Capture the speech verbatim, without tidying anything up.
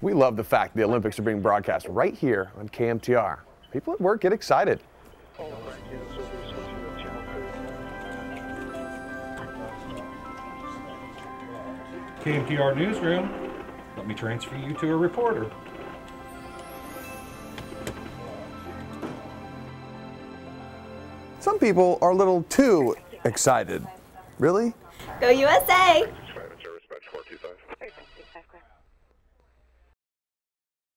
We love the fact the Olympics are being broadcast right here on K M T R. People at work get excited. K M T R Newsroom, let me transfer you to a reporter. Some people are a little too excited. Really? Go U S A!